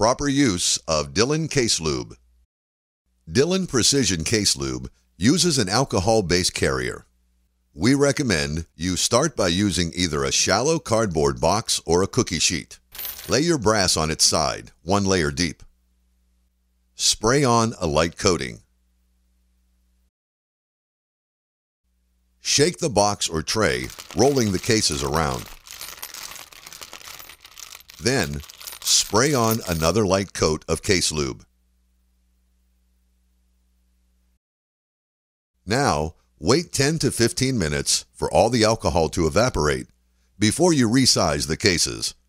Proper use of Dillon Case Lube. Dillon Precision Case Lube uses an alcohol-based carrier. We recommend you start by using either a shallow cardboard box or a cookie sheet. Lay your brass on its side, one layer deep. Spray on a light coating. Shake the box or tray, rolling the cases around. Then, spray on another light coat of case lube. Now, wait 10 to 15 minutes for all the alcohol to evaporate before you resize the cases.